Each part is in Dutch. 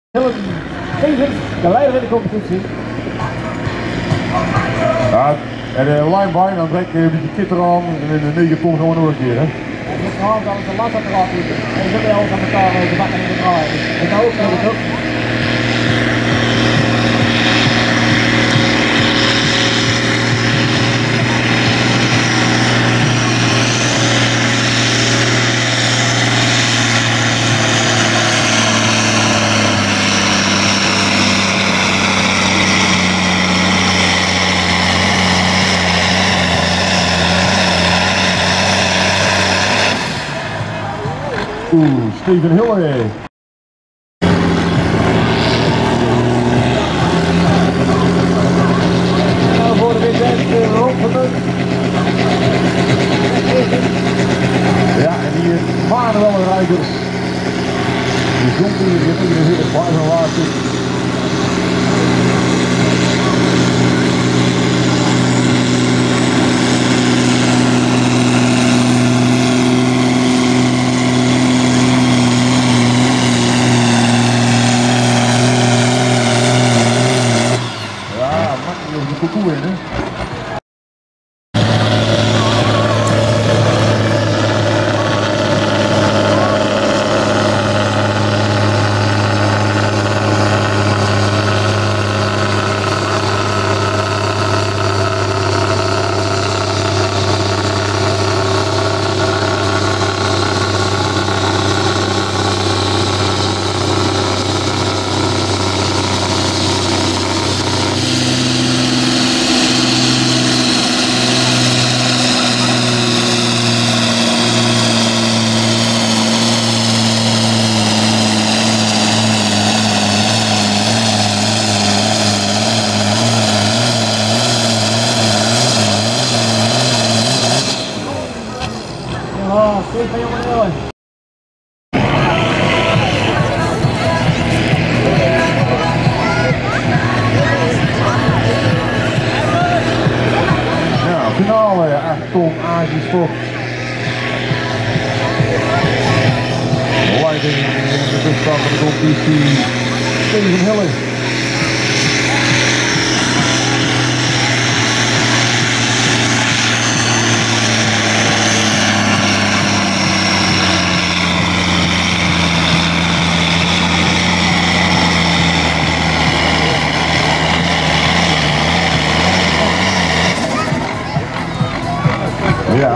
Stevens, de leider in de competitie. Ja, en de line-by, dan trek je een beetje kit eraan en in de 9 ton gaan we nog een keer, hè? En dit verhaal dan de last eraf liepen. En ze wel van elkaar over de bakken in de draaien. En nou ook nog eens ook. Steven Hille. Nou voor de winst rondgemunt. Ja, en die Manuel rijders. Die zon hier zit in de hele buitenwater. Koekoe in, hè? Steven van Jongen Ellen. Ja, finale 8 ton Azië Sport. Leiding in de tussenstand van de competitie Steven Hille. Ja.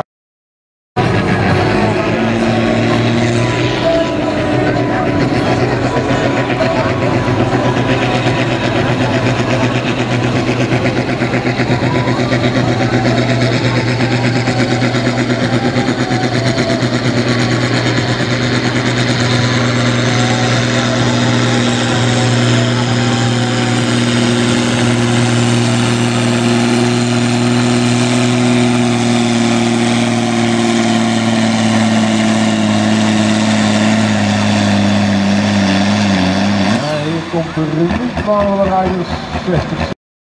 Komt er niet van de rijders 60.